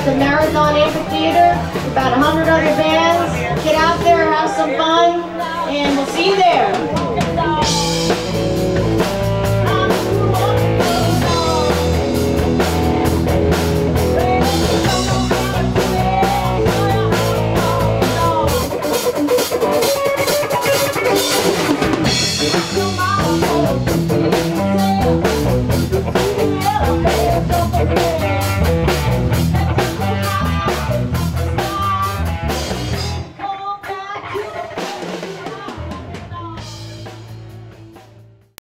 at the Marathon Amphitheater. About 100 other bands. Get out there, have some fun, and we'll see you there.